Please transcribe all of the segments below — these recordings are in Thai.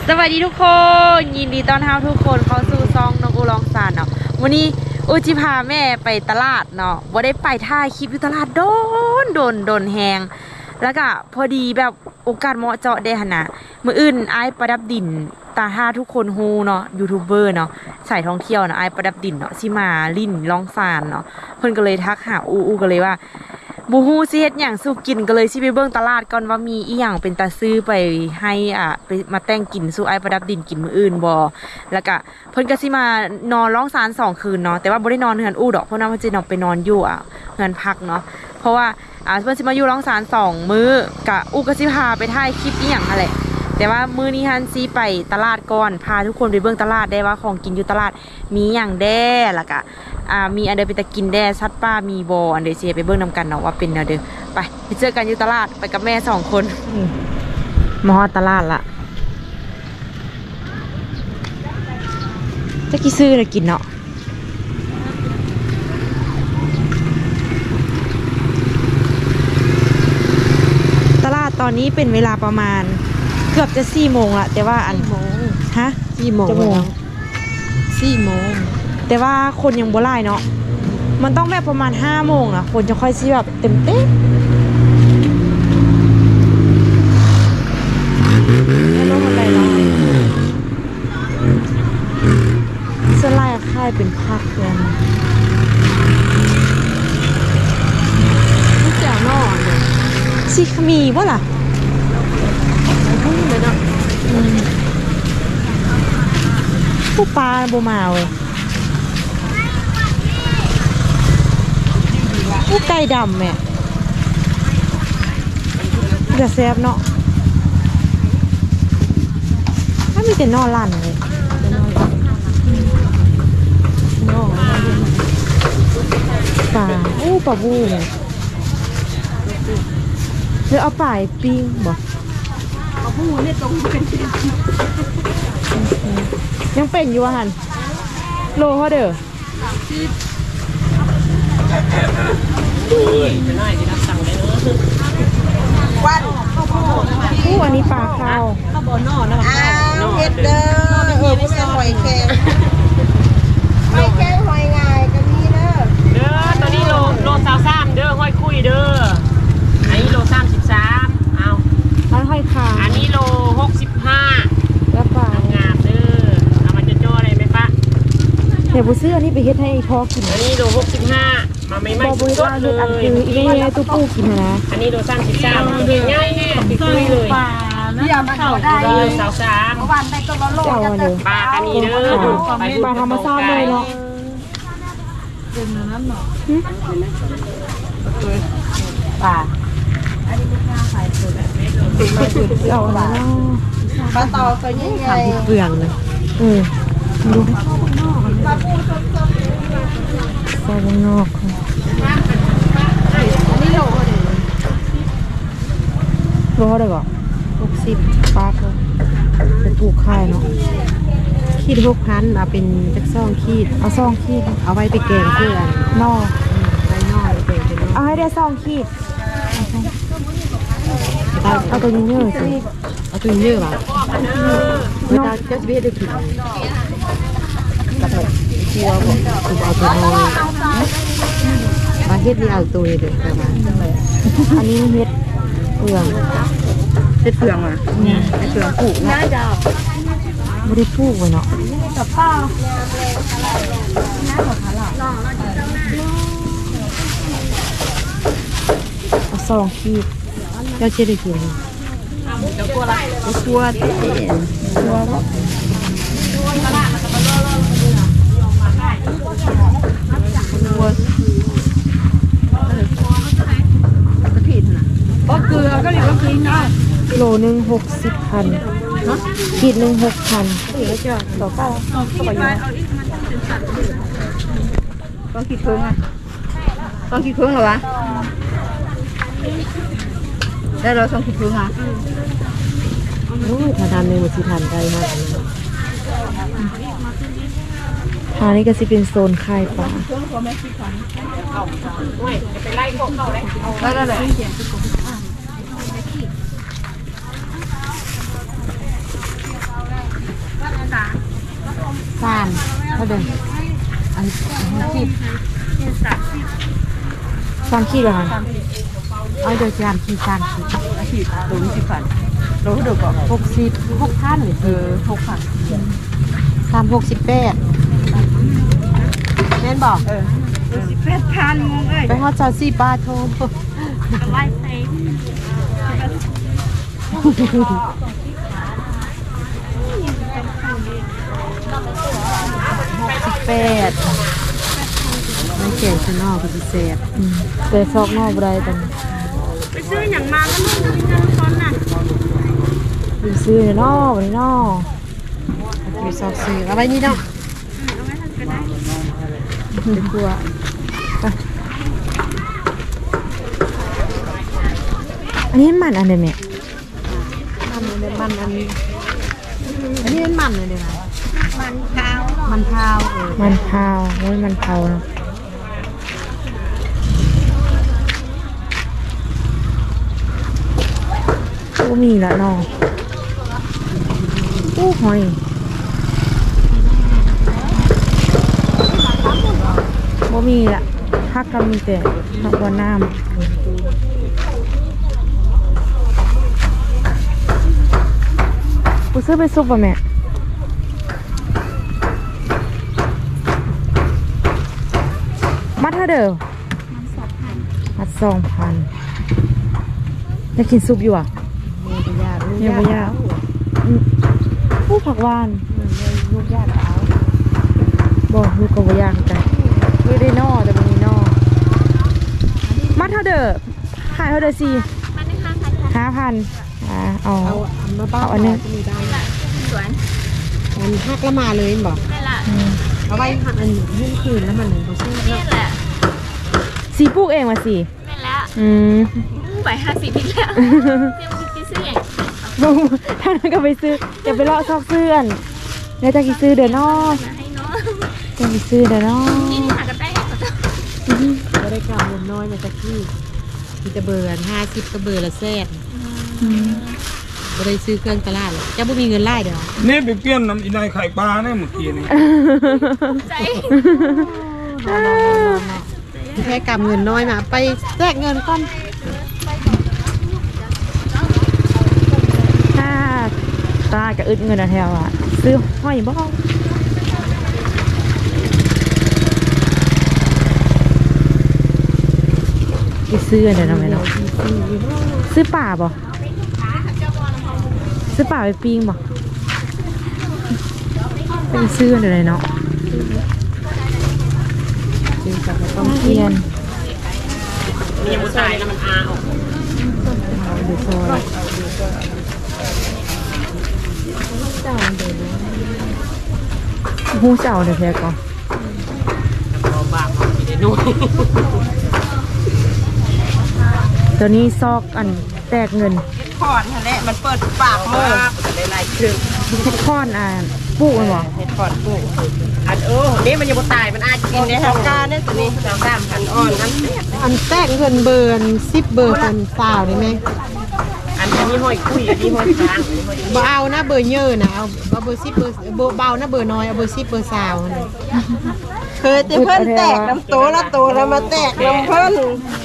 สวัสดีทุกคนยินดีต้อนรับทุกคนเข้าสู่ซองน้องอูลองซานเนาะวันนี้อูจิพาแม่ไปตลาดเนาะว่าได้ไปถ่ายคลิปอยู่ตลาดโดนแหงแล้วก็พอดีแบบโอกาสเหมาะเจาะได้หนะมืออื่นไอ้ประดับดินตาท่าทุกคนฮูเนาะยูทูบเบอร์เนาะสายท่องเที่ยวเนาะไอ้ประดับดินเนาะสิมาลิ่นลองซานเนาะเพิ่นก็เลยทักหาอูก็เลยว่าบูฮูสิเฮ็ดหยังสู้กินก็เลยสิไปเบิ่งตลาดก่อนว่ามีอีหยังเป็นตาซื้อไปให้ไปมาแต่งกินสู้ไอ้ประดับดินกินมื้ออื่นบ่แล้วก็เพิ่นก็สิมานอนร้องซาน2คืนเนาะแต่ว่าบ่ได้นอนเฮือนอู้ดอกเพราะว่าเพิ่นสินอนไปนอนอยู่เฮือนพักเนาะเพราะว่าเพิ่นสิมาอยู่ร้องซาน2มื้อกะอู้ก็สิพาไปถ่ายคลิปอีหยังนั่นแหละแต่ว่ามื้อนี้ฮันสิไปตลาดก่อนพาทุกคนไปเบิ่งตลาดได้ว่าของกินอยู่ตลาดมีหยังแด้แล้วก็มีอันเดอร์เป็นตะกินแด้ชัดป้ามีบออันเดอร์เชียไปเบิ้งนำกันเนาะว่าเป็นเนาะเด้อไปเจอกันอยู่ตลาดไปกับแม่2 คนมาฮอดตลาดละจะกี่ซื้อเลยกินเนาะตลาดตอนนี้เป็นเวลาประมาณเกือบจะ4 โมงละแต่ว่าอันฮะ4 โมงแล้ว4 โมงแต่ว่าคนยังบ่ไล่เนาะมันต้องแบบประมาณ5 โมงอะคนจะค่อยซื้อแบบเต็มไม่รู้คนใดเนาะสไลด์ค่ายเป็นพักเลยนี่เจ้านอกซีขมีบ่ล่ะเลยเนาะผู้ปลาโบมาเว้ยผู้ไก่ดำแม่เดือดแซ่บเนาะถ้ามีแต่นอลั่นเลยปลาปลาบูเลยหรือเอาป่ายปิ้งบ่ปลาบูเนี่ยตรงเป็นยังเป็นอยู่อ่ะฮันโลเขาเด้อวันอันนี้ปลาข้าวข้าวบอนนเฮ็ดเด้อไม่ใช่หอยแครงหอยงายก็มีเด้อตอนนี้โล33เด้อห้อยคุยเด้ออันนี้โล33เอาอันหอยขาวอันนี้โล65 แล้วปลางามเด้อเอามาจะโจ้อะไรไหมปะเดี๋ยวบุซื้ออันนี้ไปเฮ็ดให้พ่อกินอันนี้โล65มาไม่สดเลยอันคืออีเล่ตู้ปูกินนะอันนี้โล33ตัวง่ายแน่ติดคุยเลยพี่เอามาเข้าได้ 33 วันได้ตัวละโลจะเติมปลาอันนี้เด้อปลาธรรมชาติเลยเนาะเป็นนั้นเนาะปลาอันนี้เป็นปลาสายสุดเอาละปลาตอตัวใหญ่ๆเปลืองเลยดูปลาปูสดซอยนอกอันนี้โลเลยโลเท่าไหร่ก่อน60ปลาเป็นปลูกค่ายเนาะขีด6,000เอาเป็นจักซ่องขีดเอา2 ขีดเอาไว้ไปแกงเพื่อนนอกไปนอกไปเอาให้ได้2 ขีดเอาตัวนี้เยอะสิเอาตัวนี้เยอะป่ะเวลาจะไปได้กินกับแบบเชียวผมเอาตัวน้อยมาเฮ็ดนี่เอาตัวเด็กประมาณอันนี้เฮ็ดเปลืองเฮ็ดเปลืองอ่ะเฮ็ดเปลืองปลูกนะไม่ได้ปลูกไว้เนาะกับป้าเอา2 ขีดเจ้าเจ๊ได้กินกลัวละกลัวเต้กลัวแล้วก็เกลือก็เรียกว่ากินได้โลนึง60,000ขีดนึง6,000 เดี๋ยวจะต่อไปต้องคิดเพิ่งอ่ะต้องคิดเพิ่งเหรอวะได้เราต้องคิดเพิ่งอ่ะถ้าทำในหมดสิทานได้มากทางนี้ก็จะเป็นโซนค่ายปลาไปไล่พวกเขาเลยได้เลยานเท่าเดิมอันขีด3 ขีดเหรอคะเอาเดี๋ยวจะ3 ขีดโล20,000โลเท่าเดิมก่อน6,0006,000 368แม่นบอก 18,000งงเอ้ยไปฮอด24 บาทโทรไล่เซ็ง 68มันเก่งข้างนอกก็สิแซ่บแต่ซอกนอกบ่ได้ตอนไปซื้ออย่างมาแล้วมึงจะมีเงินตอนน่ะไปซื้อเนาะวันนี้เนาะไปซอกซื้อเอาไว้นี่เนาะเอาไว้ทำก็ได้เป็นตัวอันนี้มันอันเดียวแม่มันอันนี้อันนี้เป็นมันเลยเดี๋ยวนะมันเท้ามันเท้ามันเท้าโอ้ยมันเท้าเนาะก็มีละเนาะโอ้หอยบ่มีละพักก็มีแต่พักวันน้ำกูซื้อไปซุปป่ะแม่มัดเท่าเดิมมัด2,000จะกินซุปอยู่อ่ะยังไม่ยากผู้ผักหวานลูกยากเอาบอกลูกก็ไม่ยากแต่ไม่ได้นอแต่มันมีนอมัดเท่าเดิมขายเท่าเดิมสิ5,000เอาอันนี้สวนมันหักแล้วมาเลยบอกนี่แหละเอาไว้หักอันนี้คืนแล้วมันเขาซื้อนี่แหละสีปลูกเองมาสินี่แหละ ไป50อีกแล้วเตรียมกินซื้ออย่างถ้านั้นก็ไปซื้อจะไปเลาะซอกเสื้อนแล้วจะกินซื้อเดี๋ยวนอมาให้น้องจะไปซื้อเดี๋ยวนอนี่หากันได้ก็ได้กล่าวเงินน้อยมาจากที่มีแต่เบอร์50ก็เบอร์ละแสนไม่ได้ซื้อเครื่องตลาดเลยจะไม่มีเงินไล่เดี๋ยวนี่ไปเปลี่ยนน้ำอีนายไข่ปลาเนี่ยเมื่อกี้นี่ใจแค่กำเงินน้อยมาไปแลกเงินก่อนถ้าตากับอึดเงินอะแถวอ่ะซื้อห้อยบ้องไปซื้อเดี๋ยวทำไมเนาะซื้อป่าบ่ซื้อป่าไปปิ้งบ่ไปซื้อเดี๋ยวไหนเนาะต้องเทียนมียังบ่ตายแล้วมันอาออกดูซอยหูเจ้าเดี๋ยวแพ้ก่อนบางๆสิได้นู่นตัวนี้ซอกอันแตกเงินพอดนั่นแหละมันเปิดปากมือได้หลายครึ่งเฮ็ดค้อนปลูกมันบ่เฮ็ดพอดกูอันนี่มันยังบ่ตายมันอาจกินได้ทางการเนี่ยตัวนี้3,000อ่อนน้ำเสียอันแตกเงินเบอร์10เบอร์คนสาวได้ไหมอันนี้ห้อยคุยอันนี้ห้อยช้างอันนี้ห้อยบ่เอานะเบอร์เยอะนะเอาเบอร์10เบอร์เบานะเบอร์น้อยเอาเบอร์10เบอร์สาวนะเคยแต่เพิ่นแตกน้ำโตแล้วมาแตกน้ำเพิ่น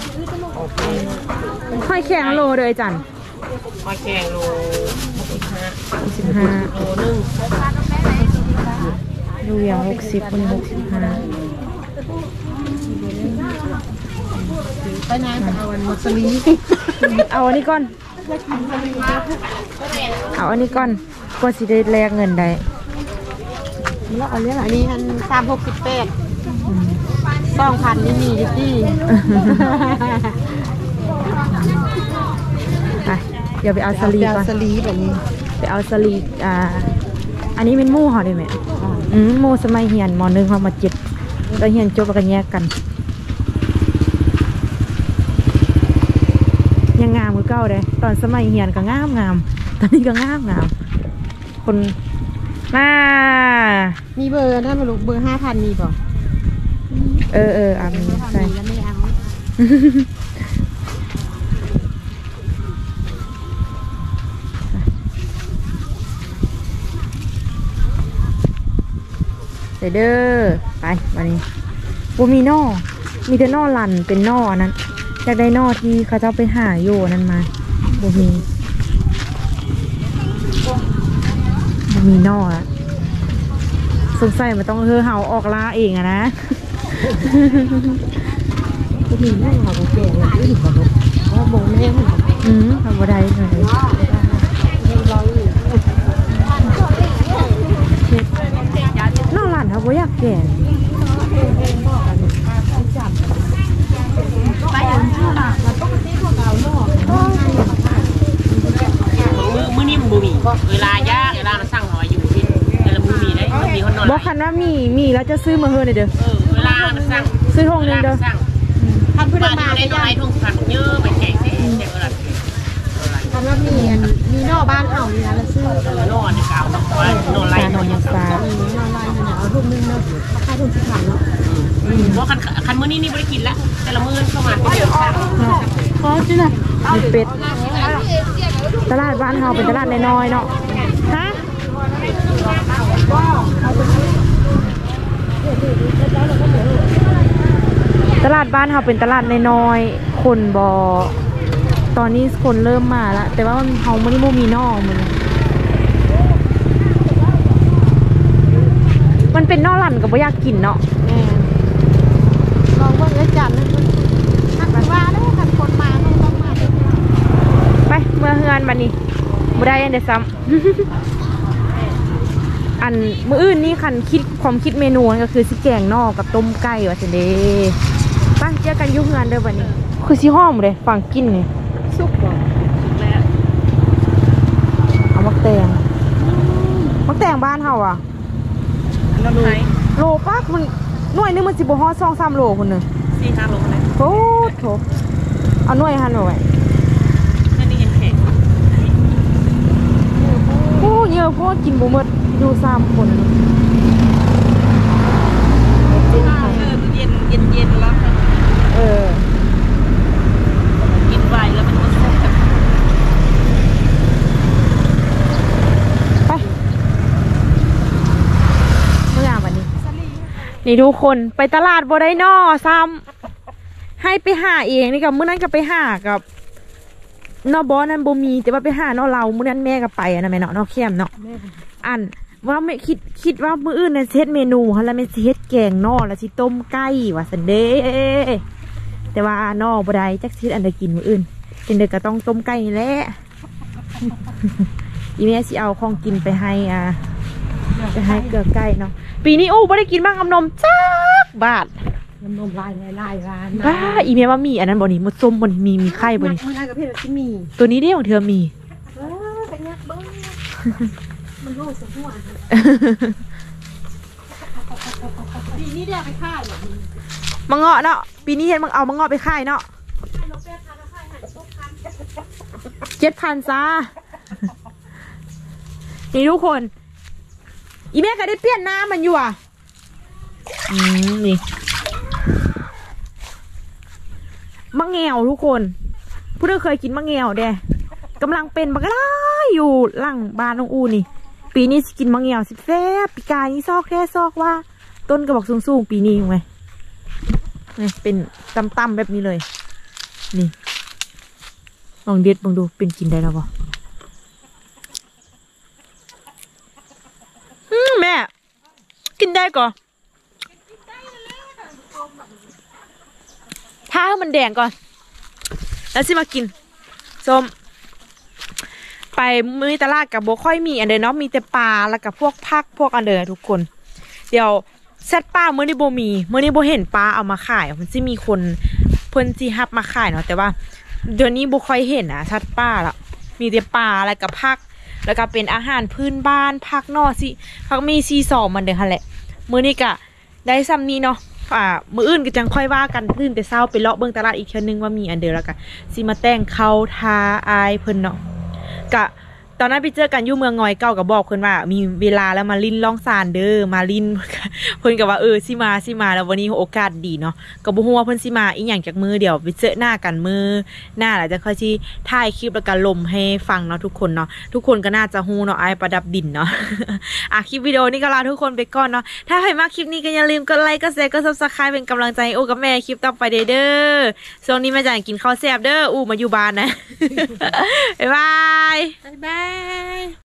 ห้อยแข็งโลเลยจันห้อยแข็งโล 15 โลนึงดูอย่าง60คน65 ไปนานเอาอันมัสลีเอาอันนี้ก่อน เอาอันนี้ก่อนกว่าสิได้แลกเงินได้แล้วเอาเรื่องอันนี้อัน368 2,000นี่มีดิพี่ไปเดี๋ยวไปเอาสลีก่อนสลีแบบนี้ไปเอาสลีอันนี้เป็นหมู่เหรอได้ไหมหมู่สมัยเฮียนม.1เขามา7แล้วเฮียนจบแล้วก็แยกกัน ยังงามคือเก่าเลยตอนสมัยเฮียนก็งามตอนนี้ก็งามคนมามีเบอร์ถ้าไม่รู้เบอร์5,000มีป่ะมีใส่แล้วไม่เอาส่เด้อไปวันนี้บ่มีนอมีแต่นอลันเป็นนอนั้นอยากได้นอที่เขาเจ้าไปหาอยู่นั่นมาบ่มีนออะสงสัยมันต้องเฮาออกล่าเองอะนะบ่มีนอค่ะบ่แก่เลยอีกบ่ลูกเพราะบ่แม่ทำบ่ได้เลยนอลันเขาบ่อยากแก่มื้อนี้มันบ่มีเวลายากเวลามันสั่งหอยอยู่ที่แต่ละมื้อมีได้มันมีคนนอนบอกคันว่ามีแล้วจะซื้อมาเฮอเลยเด้อเวลามันสั่งซื้อทงนึงเด้อทำเพื่อมาได้น้อยทงสั่งเยอะไปแจกเจ๊เด็กอะไรทำแล้วมีนอกบ้านเห่านี่นะแล้วซื้อนอนในกาวว่านอนไล่นอนยังฟ้านอนลายเนี่ยเอาทุ่มนึงเนาะค่าทุ่มสิบพันเนาะว่าคันมื้อนี้นี่ไม่ได้กินละแต่ละมื้อเข้ามาเดี๋ยวสั่งอ๋อจิน่ะมีเป็ดตลาดบ้านเฮาเป็นตลาดน้อยๆเนาะฮะตลาดบ้านเฮาเป็นตลาดน้อยๆคนบ่ตอนนี้คนเริ่มมาแล้วแต่ว่าเฮาไม่ได้มีนอกมันเป็นนอกหลั่นกับบ่อยากกินเนาะลองว่าเนื้อจันทร์ทักว่าได้ทักคนมาต้องมาไปเมื่อเฮือนบัดนี้บ่ได้อันเดซ้ำอันมื้ออื่นนี่คันความคิดเมนูก็คือสิแกงนอกกับต้มไก่ว่าซั่นเด้ไปเจอกันอยู่เฮือนเด้อบัดนี้คือสิหอมเลยฟังกินนี่สุกบ่สุกแล้วเอามักแตงบ้านเฮาอ่ะโลป้าคุณหน่วยนึงมันสิบ่ฮอด2-3 โลคนนึง 4-5 โลเลยโอ้โถเอาหน่วยหั่นเอาไว้นั่นนี่ยังแข็งโอ้เยอะโพดกินบ่หมดอยู่3 คนเย็นแล้วกินไวแล้วมันสุกไปเมื่อวันนี้นี่ทุกคนไปตลาดบ่ได้นอซ้ำให้ไปหาเองนี่กับมื้อนั้นก็ไปหากับนอบอนั้นบ่มีแต่ว่าไปหานอเรามื้อนั้นแม่ก็ไปนะแม่เนาะนอแคมเนาะอันว่าไม่คิดว่ามื้ออื่นน่ะเฮ็ดเมนูหั่นแล้วแม่สิเฮ็ดแกงนอแล้วสิต้มไก่ว่าซั่นเด้แต่ว่านอบ่ได้จักสิอันใดกินมื้ออื่นจังได๋ก็ต้องต้มไก่นี่แหละอีแม่สิเอาของกินไปให้เกลือไก่เนาะปีนี้บ่ได้กินบ้างน้ำนมจักบาทนมลายร้านบ้าอีเมลว่ามีอันนั้นบ่นี่มดส้มบ่นี่มีไข่บ่นี่มันกับเพชรที่มีตัวนี้เด้ของเธอมีเป็นยักษ์เบิ้งมันโลดสหัวปีนี้ได้ไปค่ายมังเงาะเนาะปีนี้เห็นมังเอามังเงาะไปค่ายเนาะ7,000จ้านี่ทุกคนอีเมลก็ได้เปลี่ยนน้ำมันอยู่อ่ะนี่มะแงวทุกคนผู้ที่เคยกินมะแงวเด้กำลังเป็นบักล่าอยู่หลังบ้านน้องอูนี่ปีนี้กินมะแงวสิแซ่บปีกายนี่ซอกแค่ซอกว่าต้นกระบอกสูงๆปีนี้ยังไงนี่เป็นต่ำๆแบบนี้เลยนี่ลองเด็ดลองดูเป็นกินได้แล้วป่ะแม่กินได้ก่อนถ้าให้มันแดงก่อนแล้วสิมากินส้มไปมื้อตลาดกับโบค่อยมีอันเดอร์เนาะมีแต่ปลาแล้วกับพวกผักพวกอันเดอร์ทุกคนเดี๋ยวแซดป้ามื้อนี้โบมีมื้อนี้โบเห็นปลาเอามาขายมันจะมีคนเพิ่นสิฮับมาขายเนาะแต่ว่าเดี๋ยวนี้โบค่อยเห็นนะชัดป้าละมีแต่ปลาแล้วกับผักแล้วก็เป็นอาหารพื้นบ้านผักนอสิผักมีซี2มันเด้อค่ะแหละมื้อนี้ก็ได้ซ้ำนี้เนาะมื้ออื่นก็จังค่อยว่ากันตื่นแต่เช้าไปเลาะเบิ่งตลาดอีกเทื่อนึงว่ามีอันเดียวแล้วก็สิมาแต่งเขาทาอายเพิ่นเนาะกะตอนนั้นไปเจอกันอยู่เมืองงอยเก่ากับบอกเพิ่นว่ามีเวลาแล้วมาลิ้นล่องซานเด้อมาลิ้น เพิ่นก็ว่าสิมาแล้ววันนี้โอกาสดีเนาะก็บ่ฮู้ว่าเพิ่นสิมาอีหยังจากมือเดี๋ยวไปเจอหน้ากันมือหน้าแล้วจะค่อยสิถ่ายคลิปแล้วก็ลมให้ฟังเนาะทุกคนเนาะทุกคนก็น่าจะฮู้เนาะไอ้ประดับดินเนาะ คลิปวิดีโอนี้ก็ลาทุกคนไปก่อนเนาะถ้าใครมาคลิปนี้ก็อย่าลืมกดไลค์กดแชร์กด Subscribe เป็นกำลังใจให้โอ้กับแม่คลิปต่อไปเด้อช่วงนี้แม่จะกินข้าวแซ่บเด้อมาอยู่บ้านนะ บ๊ายบายบ๊ายบาย